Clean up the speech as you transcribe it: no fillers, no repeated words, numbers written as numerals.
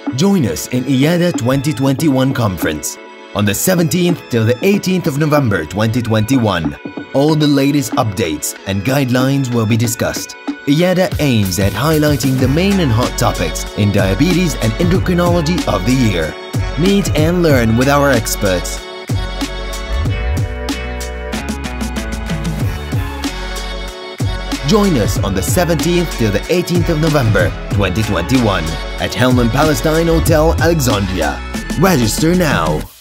Join us in EAEDA 2021 conference on the 17th till the 18th of November 2021. All the latest updates and guidelines will be discussed. EAEDA aims at highlighting the main and hot topics in diabetes and endocrinology of the year. Meet and learn with our experts. Join us on the 17th till the 18th of November 2021 at Helman Palestine Hotel, Alexandria. Register now!